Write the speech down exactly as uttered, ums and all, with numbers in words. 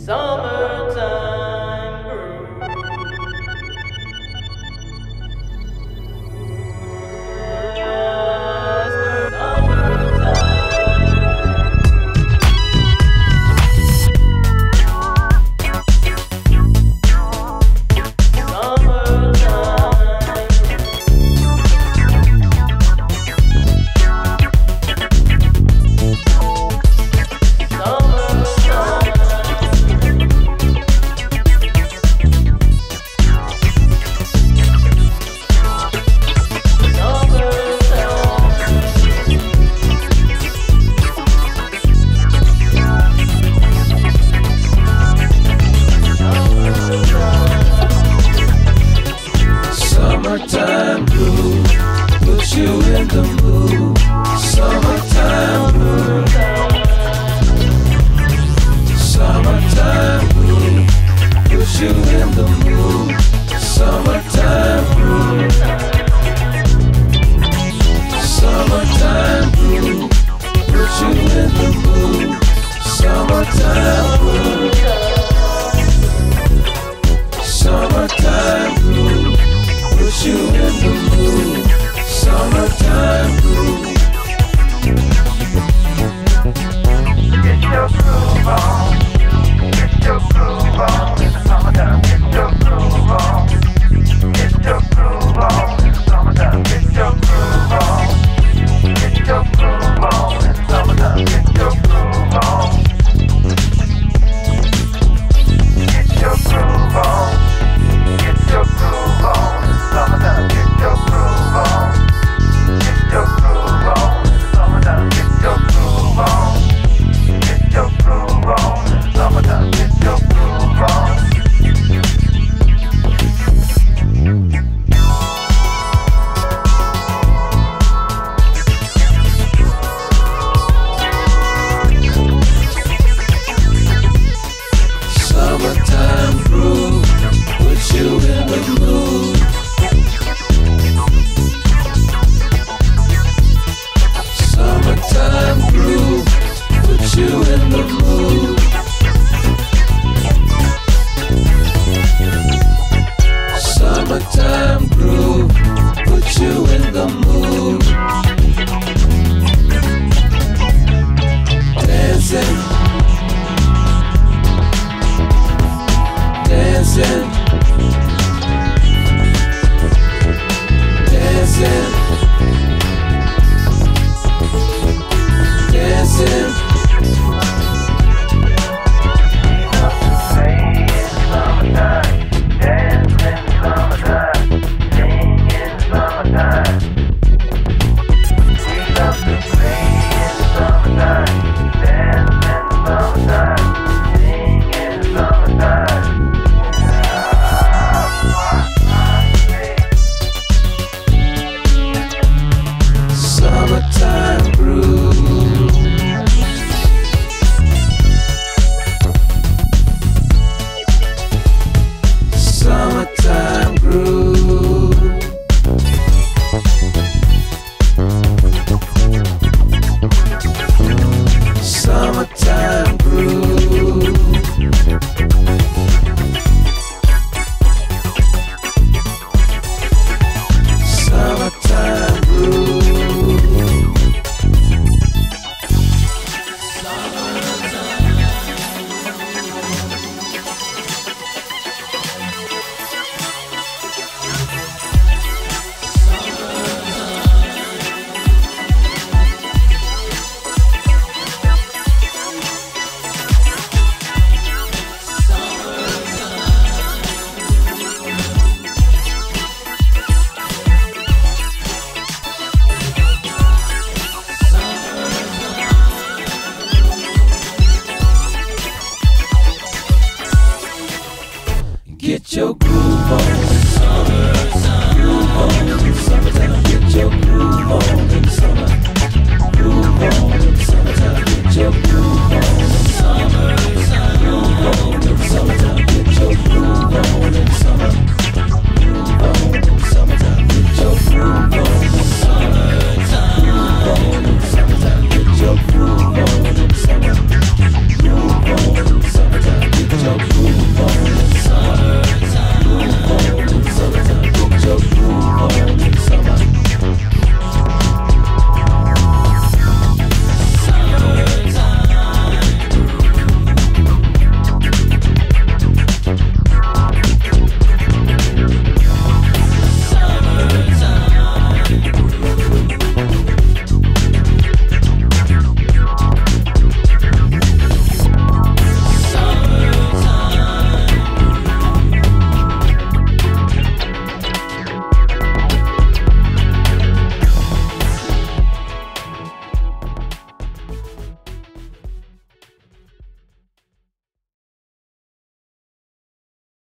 Summertime groove. Summertime groove, put you in the mood. Summertime groove. Summertime groove, put you in the mood. Summertime groove. Summertime groove, put you in the mood. Summertime groove. Summertime groove, put you in the mood. Summertime groove. Get your groove on. Get your groove on. In the summertime, get your groove on. Get your groove on. In the summertime, get your groove on. Get your groove on. In the summertime, get your groove on. Get your groove on. Get your groove on. In the summertime, get your groove on. Get your groove on. In the summertime, get your groove on. Get your groove on. In the summertime, get your groove on. Summertime groove, put you in the mood. Summertime groove, put you in the mood. Summertime groove, put you in the mood.